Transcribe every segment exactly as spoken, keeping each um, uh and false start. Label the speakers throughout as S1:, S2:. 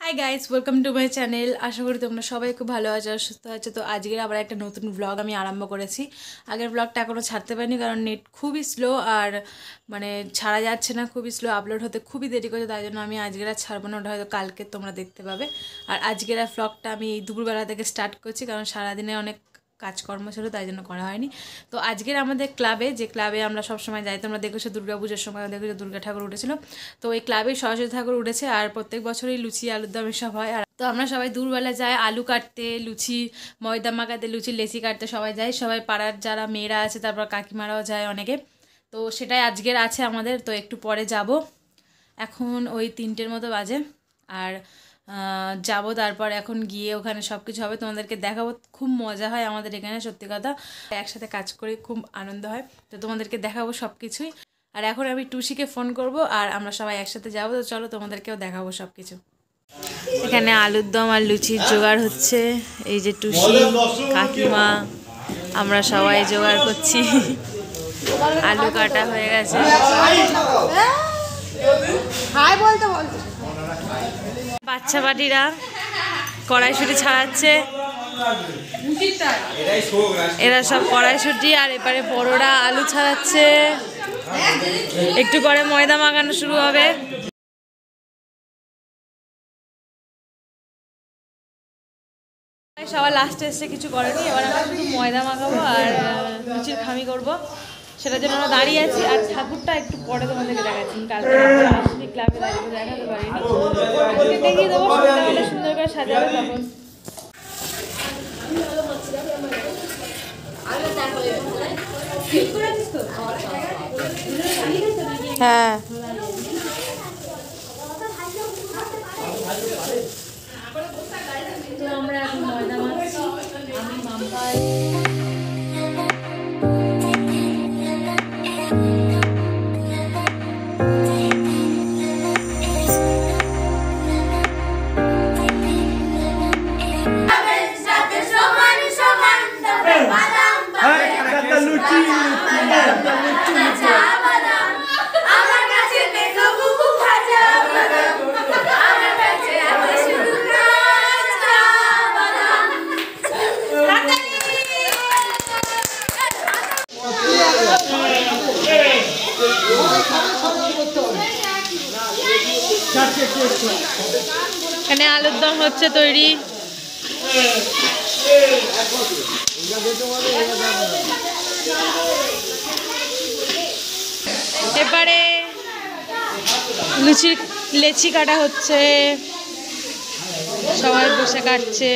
S1: High guys, welcome to my channel. আশা করি তোমরা সবাই খুব ভালো আছো, সুস্থ আছো। তো আজকের আবার একটা নতুন ব্লগ আমি আরম্ভ করেছি। আগের ব্লগটা এখনও ছাড়তে পারিনি কারণ নেট খুবই স্লো আর মানে ছাড়া যাচ্ছে না, খুবই স্লো, আপলোড হতে খুবই দেরি করছে। তাই জন্য আমি আজকের আর ছাড়বো না, ওটা হয়তো কালকে তোমরা দেখতে পাবে। আর আজকের আর ব্লগটা আমি এই দুপুরবেলা থেকে স্টার্ট করছি কারণ সারাদিনে অনেক কাজকর্ম ছিল, তাই জন্য করা হয়নি। তো আজকের আমাদের ক্লাবে, যে ক্লাবে আমরা সবসময় যাই, তোমরা দেখেছো দুর্গা পুজোর সময় দেখেছো দুর্গা ঠাকুর উঠেছিল। তো এই ক্লাবে সরস্বতী ঠাকুর উঠেছে আর প্রত্যেক বছরই লুচি আলুর দম এসব হয়। আর তো আমরা সবাই দূরবেলা যাই আলু কাটতে, লুচি ময়দা মাখাতে, লুচি লেচি কাটতে সবাই যাই। সবাই পাড়ার যারা মেয়েরা আছে, তারপর কাকিমারাও যায় অনেকে। তো সেটাই আজকের আছে আমাদের। তো একটু পরে যাব, এখন ওই তিনটের মতো বাজে। আর যাব, তারপর এখন গিয়ে ওখানে সব কিছু হবে, তোমাদেরকে দেখাবো। খুব মজা হয় আমাদের এখানে, সত্যি কথা। একসাথে কাজ করে খুব আনন্দ হয়, তো তোমাদেরকে দেখাবো সব কিছুই। আর এখন আমি টুসিকে ফোন করব আর আমরা সবাই একসাথে যাবো। তো চলো তোমাদেরকেও দেখাবো সব কিছু। এখানে আলুর দম আর লুচির জোগাড় হচ্ছে। এই যে টুসি, কাকিমা, আমরা সবাই জোগাড় করছি। আলু কাটা হয়ে গেছে। বাচ্চা বাটিরা কড়াইশুঁটি ছাড়াচ্ছে, এরা সব কড়াইশুঁটি। আর এবারে বড়রা আলু ছাড়াচ্ছে, একটু করে ময়দা মাখানো শুরু হবে। সবার লাস্টে এসে কিছু করেনি, এবার আমরা শুধু ময়দা মাখাবো আর লুচির খামি করবো, সেটার জন্য আমরা দাঁড়িয়ে আছি। আর ঠাকুরটা একটু পরে তোমাদেরকে দেখাচ্ছি, কালকে আসলে ক্লাবে দাঁড়িয়ে দেখাতে পারিনি, আজকে দেখিয়ে দেবো। সন্ধ্যাবেলা সুন্দর করে সাজাবে তখন। হ্যাঁ, তো আমরা এখন ময়দা মাখছি, আমি মাম্পাই। এখানে আলুর দম হচ্ছে তৈরি। এবারে লুচি লেচি কাটা হচ্ছে, সবাই বসে কাটছে।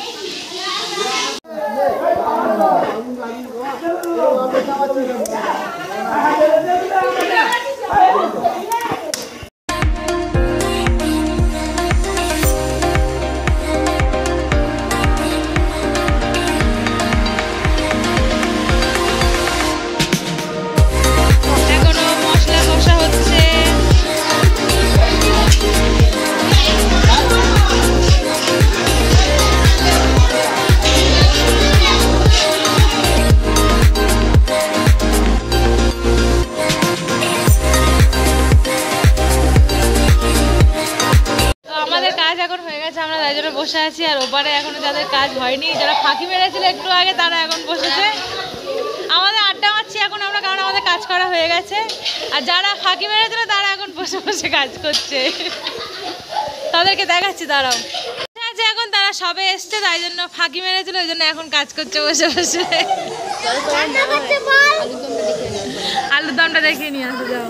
S1: বসে আছি আর ওপারে এখনো যাদের কাজ হয়নি, যারা ফাঁকি মেরেছিল একটু আগে, তারা এখন বসেছে। আমাদের আড্ডা মারছি এখন আমরা, কারণ আমাদের কাজ করা হয়ে গেছে। আর যারা ফাঁকি মেরেছিল তারা এখন বসে বসে কাজ করছে, তাদেরকে দেখাচ্ছি। তারাও আছে এখন, তারা সবে এসছে, তাই জন্য ফাঁকি মেরেছিল, ওই জন্য এখন কাজ করছে বসে বসে। আলুর দমটা দেখিয়ে নিয়ে আসো, যাও।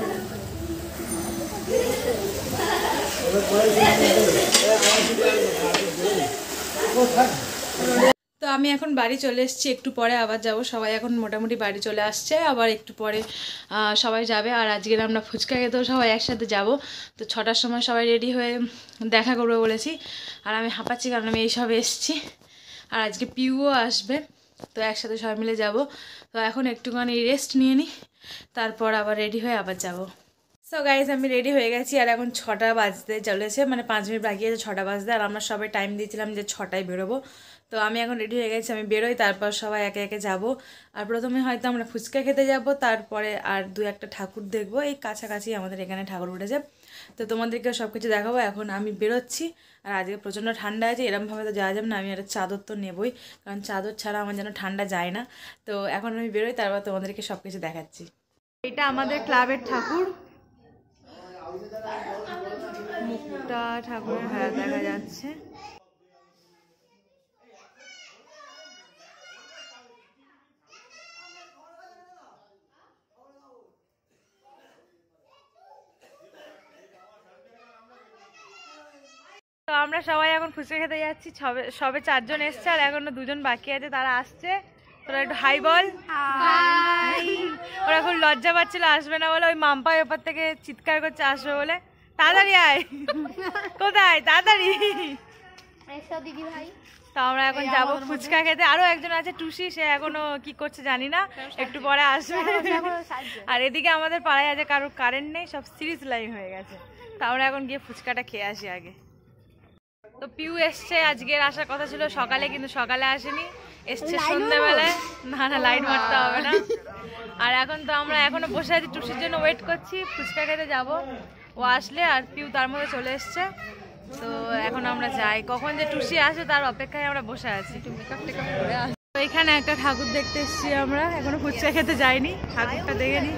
S1: তো আমি এখন বাড়ি চলে এসেছি, একটু পরে আবার যাব। সবাই এখন মোটামুটি বাড়ি চলে আসছে, আবার একটু পরে সবাই যাবে। আর আজকের আমরা ফুচকা খেতেও সবাই একসাথে যাব। তো ছটার সময় সবাই রেডি হয়ে দেখা করবে বলেছি। আর আমি হাঁপাচ্ছি কারণ আমি এইসব এসেছি, আর আজকে পিউও আসবে, তো একসাথে সবাই মিলে যাব। তো এখন একটুখানি রেস্ট নিয়ে নিই, তারপর আবার রেডি হয়ে আবার যাব। সো গাইজ আমি রেডি হয়ে গেছি, আর এখন ছটা বাজতে চলেছে, মানে পাঁচ মিনিট বাকি আছে ছটা বাজতে। আর আমরা সবাই টাইম দিয়েছিলাম যে ছটায় বেরোবো। তো আমি এখন রেডি হয়ে গেছি, আমি বেরোই, তারপর সবাই একে একে যাব। আর প্রথমে হয়তো আমরা ফুচকা খেতে যাব, তারপরে আর দু একটা ঠাকুর দেখবো। এই কাছাকাছি আমাদের এখানে ঠাকুর উঠেছে। তো তোমাদেরকে সব কিছু দেখাবো। এখন আমি বেরোচ্ছি, আর আজকে প্রচণ্ড ঠান্ডা আছে, এরমভাবে তো যাওয়া যাবে না, আমি একটা চাদর তো নেবই, কারণ চাদর ছাড়া আমার যেন ঠান্ডা যায় না। তো এখন আমি বেরোই, তারপর তোমাদেরকে সব কিছু দেখাচ্ছি। এটা আমাদের ক্লাবের ঠাকুর, মুক্তা ঠাকুরের হ্যাঁ দেখা যাচ্ছে। তো আমরা সবাই এখন ফুচকা খেতে যাচ্ছি, সবে সবে চারজন এসছে আর এখনো দুজন বাকি আছে, তারা আসছে। তোরা একটু হাই বল। ওরা খুব লজ্জা পাচ্ছিল আসবে না বলে, ওই মাম্পাই ওপর থেকে চিৎকার করছে আসবে বলে। তাড়াতাড়ি আয়। কোথায় তাড়াতাড়ি। তো আমরা এখন যাবো ফুচকা খেতে। আরো একজন আছে টুসি, সে এখনো কি করছে জানি না, একটু পরে আসবে। আর এদিকে আমাদের পাড়ায় আছে কারোর কারেন্ট নেই, সব সিরিজ লাইন হয়ে গেছে। তো আমরা এখন গিয়ে ফুচকাটা খেয়ে আসি আগে। তো পিউ এসছে, আজকের আসার কথা ছিল সকালে, কিন্তু সকালে আসেনি, এসছে সন্ধ্যাবেলায়। না না লাইট মারতে হবে না। আর এখন তো আমরা এখনো বসে আছি, টুসির জন্য ওয়েট করছি, ফুচকা খেতে যাব। ও আসলে, আর পিউ তার মধ্যে চলে এসছে। তো এখন আমরা যাই, কখন যে টুসি আসে তার অপেক্ষায় আমরা বসে আছি। একটু মেকআপ টেকআপ করে আসি। তো এখানে একটা ঠাকুর দেখতে এসেছি আমরা, এখনো ফুচকা খেতে যাইনি, ঠাকুরটা দেখে নি।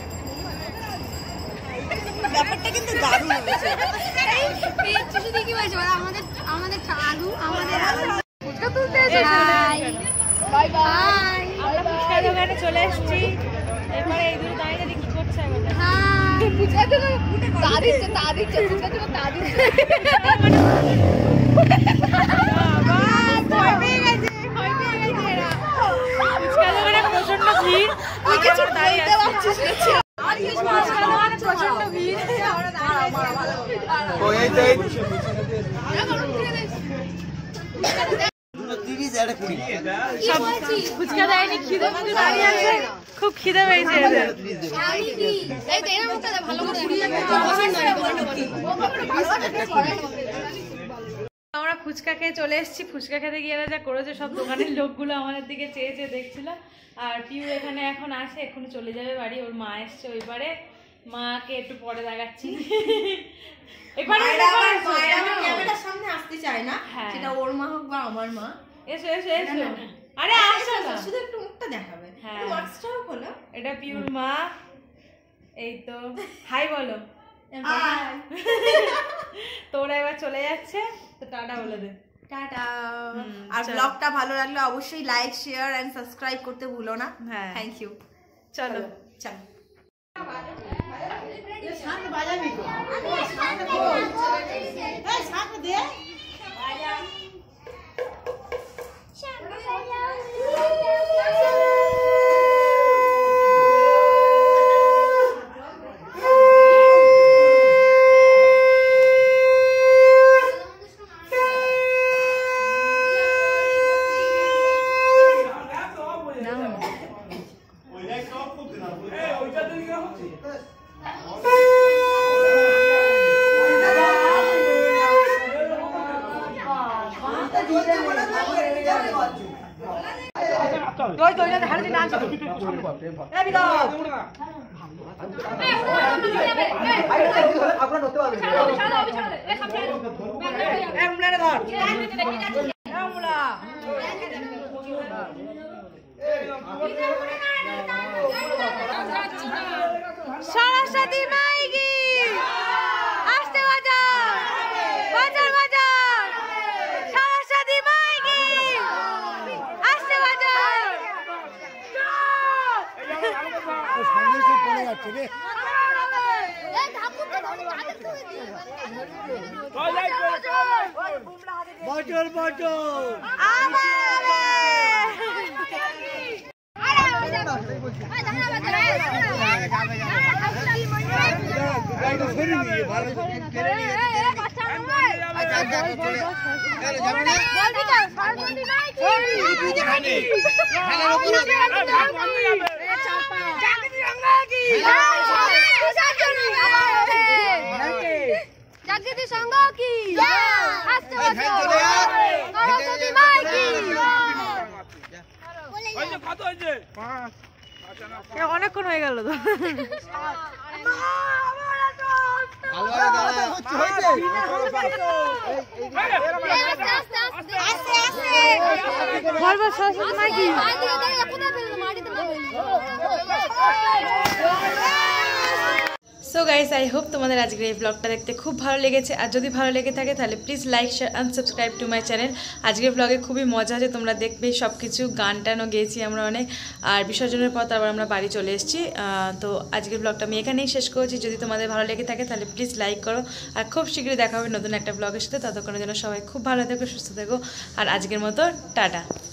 S2: ব্যাপারটা কিন্তু দারুণ হয়েছে। এই টুসি দেখি বলছে আমাদের আমাদের আলু আমাদের ফুচকা তুলতে এসেছে। Bye bye.
S1: আমরা ফুচকা দোকানে চলে এসেছি, এবারে এই দুটো দাঁড়িয়ে দাঁড়িয়ে কি করছে এখন?
S2: হাই ফুচকা তো তা দিচ্ছে তা দিচ্ছে ফুচকা তো তা দিচ্ছে।
S1: বাবা ভয় পেয়ে গেছে, ভয় পেয়ে গেছে এরা। ফুচকা দোকানে প্রচন্ড ভিড়,
S2: তুই কিছু দাঁড়িয়ে আছিস না।
S1: আর কিছু ফুচকা দোকানে প্রচন্ড ভিড়, আমরা দাঁড়িয়ে আছি।
S3: ও এই তো এই
S1: সব ফুচকা দেয়নি, খিদে ফুচকা দাঁড়িয়ে আছে, খুব খিদে পেয়েছে এদের।
S2: এই তো এরা মুখটা ভালো করে পুড়িয়ে
S1: আমরা ফুচকা খেয়ে চলে এসেছি। ফুচকা খেতে গিয়ে যা করেছে, সব দোকানের লোকগুলো আমাদের দিকে চেয়ে চেয়ে দেখছিল। আর পিউ এখানে এখন আসে, এক্ষুনি চলে যাবে বাড়ি, ওর মা এসছে ওই পারে, মাকে একটু পরে দেখাচ্ছি।
S2: ক্যামেরার সামনে আসতে চায় না, সেটা ওর মা হোক বা আমার মা।
S1: এসো এসো এসো। আরে আসো না,
S2: শুধু একটু মুখটা দেখাবে।
S1: হ্যাঁ
S2: ওয়াটসটাও বলো।
S1: এটা পিউর মা। এই তো হাই বলো। তোরা এবার চলে যাচ্ছে, তো টাটা বলে দে।
S2: টাটা। আর ব্লগটা ভালো লাগলে অবশ্যই লাইক শেয়ার এন্ড সাবস্ক্রাইব করতে ভুলো না।
S1: হ্যাঁ
S2: থ্যাংক ইউ।
S1: চলো
S2: চলো।
S1: সরস্বতী মাইকি আসতে বাজার বাজার বাজার, সরস্বতী মাইকি আসতে বাজার।
S3: বছর বছর
S2: জাগৃতি সংঘ কি সরস্বতী মাইকি।
S1: অনেকক্ষণ হয়ে গেল তো। সো গাইস, আই হোপ তোমাদের আজকের এই ব্লগটা দেখতে খুব ভালো লেগেছে। আর যদি ভালো লেগে থাকে তাহলে please like share and subscribe to my channel. আজকের ব্লগে খুবই মজা আছে, তোমরা দেখবে সব কিছু। গান টানও গেয়েছি আমরা অনেক, আর বিসর্জনের পর তারপর আমরা বাড়ি চলে এসেছি। তো আজকের ব্লগটা আমি এখানেই শেষ করছি। যদি তোমাদের ভালো লেগে থাকে তাহলে প্লিজ লাইক করো, আর খুব শীঘ্রই দেখা হবে নতুন একটা ব্লগের সাথে। ততক্ষণের জন্য সবাই খুব ভালো থেকো, সুস্থ থেকো, আর আজকের মতো টাটা।